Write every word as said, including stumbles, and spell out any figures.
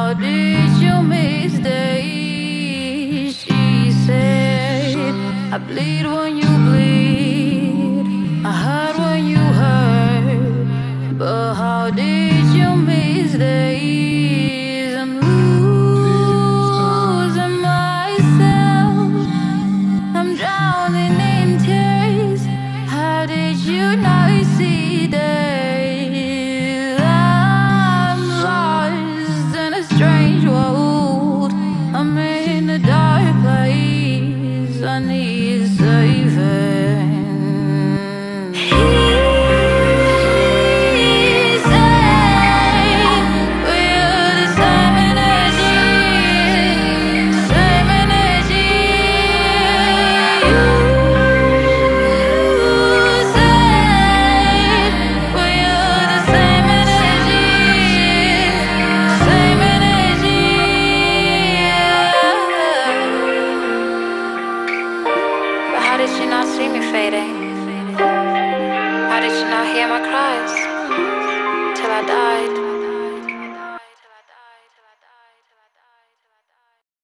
how did you miss days? She said, I bleed when you bleed, I hurt when you hurt. But how did you miss days? I'm losing myself, I'm drowning in tears. How did you not see days? I'm lost in a strange world, I'm in a dark place, I need saving. He said we're the same energy, same energy. You said we're the same energy, same energy. But how did she not see me fading? How did she not hear my cries till I died?